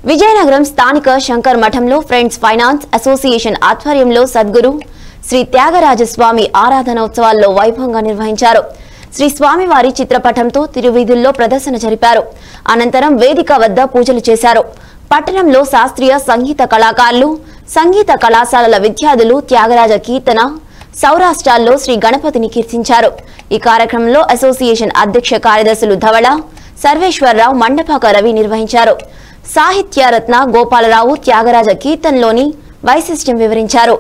విజయనగరం స్థానిక శంకర్ మఠంలో friends finance association ఆధ్వర్యంలో సద్గురు శ్రీ త్యాగరాజస్వామి ఆరాధనోత్సవాల్లో వైభవంగా నిర్వహించారు. శ్రీ స్వామివారి చిత్రపటంతో తిరువీధుల్లో ప్రదర్శన జరిపారు. అనంతరం వేదిక వద్ద పూజలు చేశారు. పట్టణంలో శాస్త్రీయ సంగీత కళాకారులు, సంగీత కళాశాలల విద్యార్థులు త్యాగరాజ కీర్తన, సౌరాష్ట్రాల్లో శ్రీ గణపతిని కీర్తించారు. ఈ కార్యక్రమంలో అసోసియేషన్ అధ్యక్ష కార్యదర్శులు ధవళ, సర్వేశ్వరరావు, మండపాక రవి నిర్వహించారు. సాహిత్యరత్న గోపాలరావు త్యాగరాజ కీర్తనలోని వైశిష్ట్యం వివరించారు.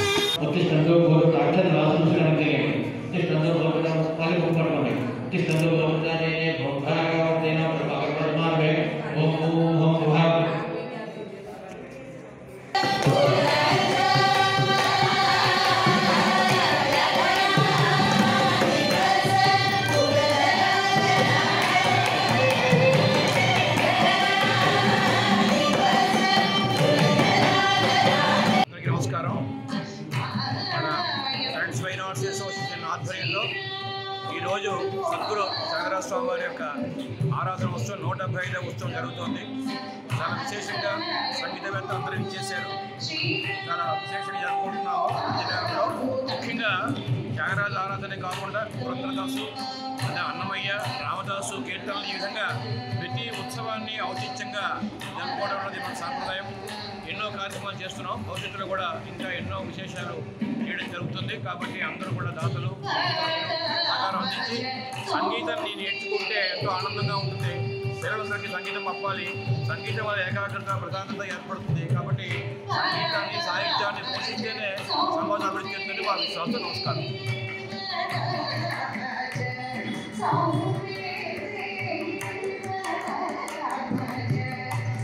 నమస్కారం. మన ఫ్రెండ్స్ ఫైనాన్స్ అసోసియేషన్ ఆధ్వర్యంలో ఈరోజు సద్గురు త్యాగరాజ స్వామి వారి యొక్క ఆరాధన ఉత్సవం 175వ ఉత్సవం జరుగుతుంది. చాలా విశేషంగా సంగీతవేత్త అందరూ చేశారు. చాలా విశేషంగా జరుపుకుంటున్నాము. విజయనగరంలో ముఖ్యంగా త్యాగరాజ ఆరాధనే కాకుండా పురంధరదాసు, అన్నమయ్య, రామదాసు కీర్తనలు ఈ విధంగా ప్రతి ఉత్సవాన్ని ఔచిత్యంగా జరుపుకోవడం అనేది మన సాంప్రదాయం. ఎన్నో కార్యక్రమాలు చేస్తున్నాం. భవిష్యత్తులో కూడా ఇంకా ఎన్నో విశేషాలు చేయడం జరుగుతుంది. కాబట్టి అందరూ కూడా దాతలు సహకారం అందించి సంగీతాన్ని నేర్చుకుంటే ఎంతో ఆనందంగా ఉంటుంది. పిల్లలందరికీ సంగీతం అప్పాలి. సంగీతం వల్ల ఏకాగ్రత, ప్రధానత ఏర్పడుతుంది. కాబట్టి సంగీతాన్ని, సాహిత్యాన్ని పోషిస్తేనే సమాజం అభివృద్ధి చెందుతుంది. మా విశ్వాసం. నమస్కారం.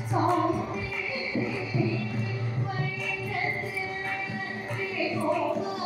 Oh